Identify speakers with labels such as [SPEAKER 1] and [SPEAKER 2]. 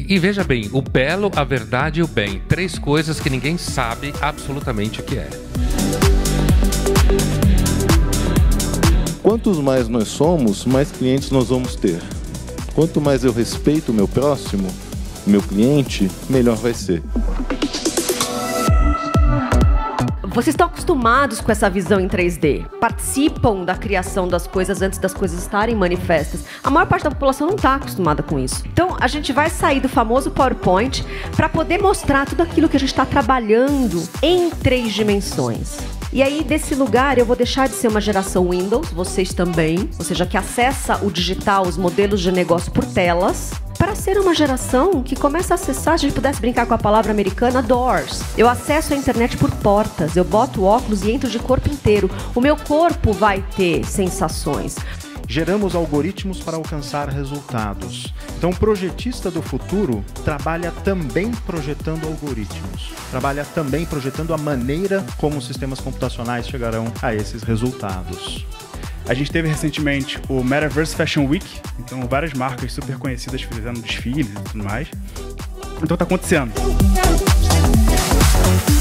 [SPEAKER 1] E veja bem, o belo, a verdade e o bem. 3 coisas que ninguém sabe absolutamente o que é.
[SPEAKER 2] Quantos mais nós somos, mais clientes nós vamos ter. Quanto mais eu respeito o meu próximo, o meu cliente, melhor vai ser.
[SPEAKER 3] Vocês estão acostumados com essa visão em 3D? Participam da criação das coisas antes das coisas estarem manifestas. A maior parte da população não está acostumada com isso. Então, a gente vai sair do famoso PowerPoint para poder mostrar tudo aquilo que a gente está trabalhando em 3 dimensões. E aí, desse lugar, eu vou deixar de ser uma geração Windows, vocês também, ou seja, que acessa o digital, os modelos de negócio por telas, para ser uma geração que começa a acessar, se a gente pudesse brincar com a palavra americana, doors. Eu acesso a internet por portas, eu boto o óculos e entro de corpo inteiro. O meu corpo vai ter sensações.
[SPEAKER 4] Geramos algoritmos para alcançar resultados. Então, o projetista do futuro trabalha também projetando algoritmos. Trabalha também projetando a maneira como os sistemas computacionais chegarão a esses resultados.
[SPEAKER 5] A gente teve recentemente o Metaverse Fashion Week, então várias marcas super conhecidas fizeram desfiles e tudo mais. Então tá acontecendo.